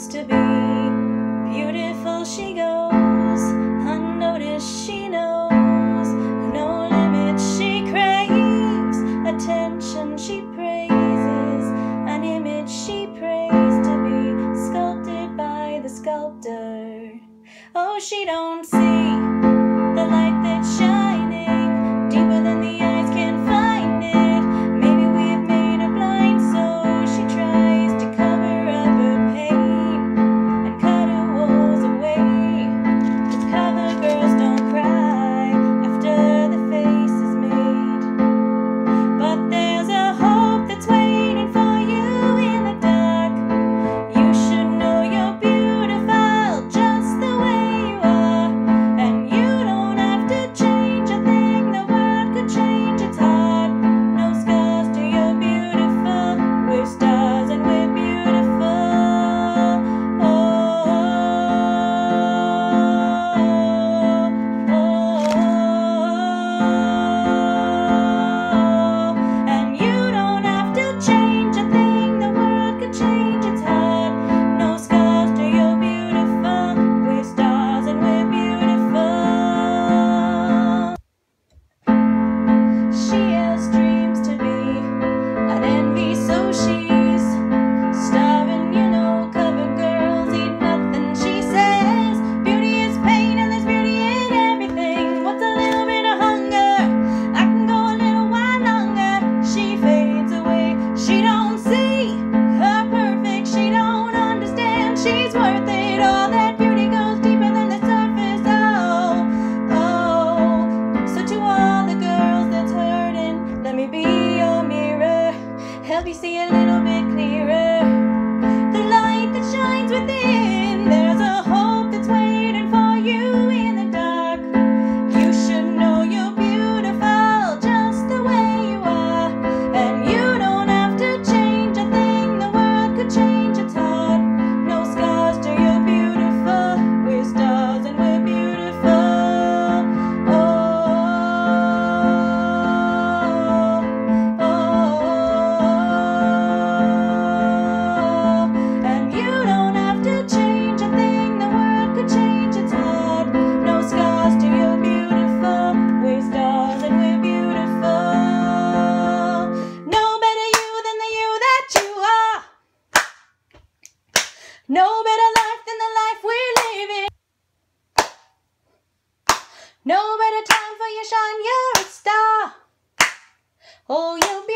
dreams to be beautiful. She goes unnoticed. She knows no limits. She craves attention. She praises an image. She prays to be sculpted by the sculptor. Oh, she don't see the light that's shining deeper than the eyes can find it. Maybe we've made her blind, so she tries to cover up her pain and cut her woes away. Just cover girls don't cry after the face is made. But there's a hope that's waiting for you in the dark. You should know you're beautiful just the way you are, and you don't have to change a thing. The world could change its heart. No scars to your beautiful. We're stars and we're beautiful. And you don't have to change a thing. The world could change its heart. No scars to your beautiful. We're stars and we're beautiful. She has dreams to be an envy, so she's starving, you know. Cover girls eat nothing. She says beauty is pain and there's beauty in everything. What's a little bit of hunger? I can go a little while longer. She fades away. She don't see her perfect. She don't understand she's worth it. All that beauty goes deeper than the surface. Oh. So to all the girls that's hurting, let me be your mirror. Help you see a little bit clearer. The light that shines within. There's a hope that's waiting for you in the dark. You should know you're beautiful just the way you are, and you don't have to change a thing. The world could change its heart. No scars to your beautiful. We're stars and we're beautiful. And you don't have to change a thing. The world could change its heart. No scars to your beautiful. We're stars and we're beautiful. No better you than the you that you are. No better life than the life we're living. No better time for you shine. You're a star. Oh, you're